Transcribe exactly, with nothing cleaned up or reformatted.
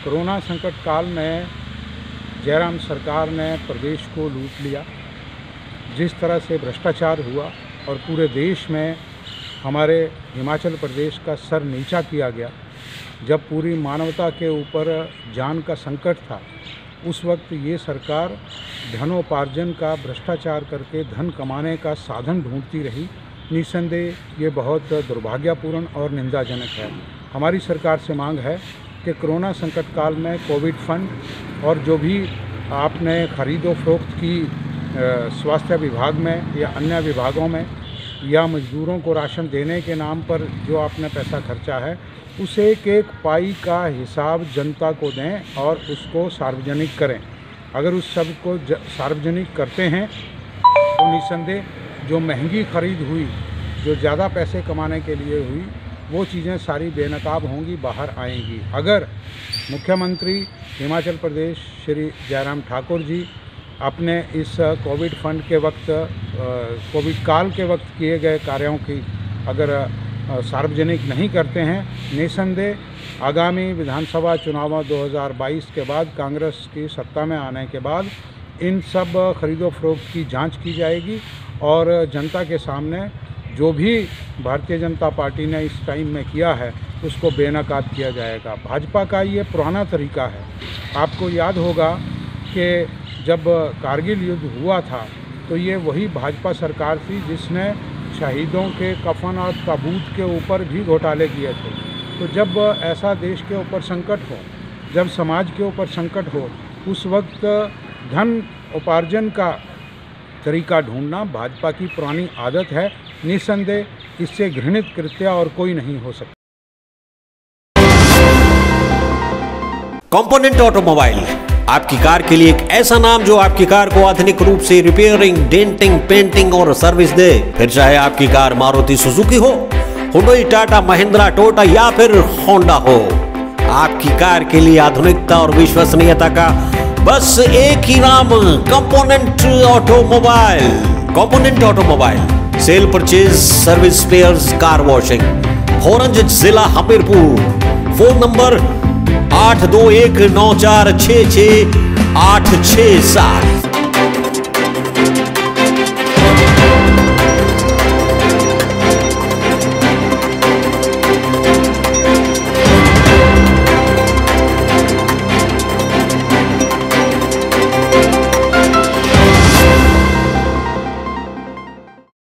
Corona संकट काल में जयराम सरकार ने प्रदेश को लूट लिया। जिस तरह से भ्रष्टाचार हुआ और पूरे देश में हमारे हिमाचल प्रदेश का सर नीचा किया गया, जब पूरी मानवता के ऊपर जान का संकट था, उस वक्त ये सरकार धनोपार्जन का भ्रष्टाचार करके धन कमाने का साधन ढूंढती रही। निस्संदेह ये बहुत दुर्भाग्यपूर्ण और निंदाजनक है। हमारी सरकार से मांग है कि कोरोना संकट काल में कोविड फंड और जो भी आपने खरीदो फरोख्त की स्वास्थ्य विभाग में या अन्य विभागों में या मजदूरों को राशन देने के नाम पर जो आपने पैसा खर्चा है, उस एक एक पाई का हिसाब जनता को दें और उसको सार्वजनिक करें। अगर उस सब को सार्वजनिक करते हैं तो निस्संदेह जो महंगी खरीद हुई, जो ज़्यादा पैसे कमाने के लिए हुई, वो चीज़ें सारी बेनकाब होंगी, बाहर आएंगी। अगर मुख्यमंत्री हिमाचल प्रदेश श्री जयराम ठाकुर जी अपने इस कोविड फंड के वक्त, कोविड काल के वक्त किए गए कार्यों की अगर सार्वजनिक नहीं करते हैं, निस्संदेह आगामी विधानसभा चुनाव दो हज़ार बाईस के बाद कांग्रेस की सत्ता में आने के बाद इन सब खरीदो फरोख्त की जांच की जाएगी और जनता के सामने जो भी भारतीय जनता पार्टी ने इस टाइम में किया है उसको बेनकाब किया जाएगा। भाजपा का ये पुराना तरीका है। आपको याद होगा कि जब कारगिल युद्ध हुआ था तो ये वही भाजपा सरकार थी जिसने शहीदों के कफन और ताबूत के ऊपर भी घोटाले किए थे। तो जब ऐसा देश के ऊपर संकट हो, जब समाज के ऊपर संकट हो, उस वक्त धन उपार्जन का तरीका ढूंढना भाजपा की पुरानी आदत है। निस्संदेह इससे घृणित कृत्य और कोई नहीं हो सकता। कंपोनेंट ऑटोमोबाइल, आपकी कार के लिए एक ऐसा नाम जो आपकी कार को आधुनिक रूप से रिपेयरिंग, डेंटिंग, पेंटिंग और सर्विस दे। फिर चाहे आपकी कार मारुति सुजुकी हो, हुंडई, टाटा, महिंद्रा, टोयोटा या फिर होंडा हो, आपकी कार के लिए आधुनिकता और विश्वसनीयता का बस एक ही नाम, component automobile. Component automobile sale, purchase, service, spares, car washing, होरंज जिला हमीरपुर। फोन नंबर आठ दो एक नौ चार छः छः आठ छः सात।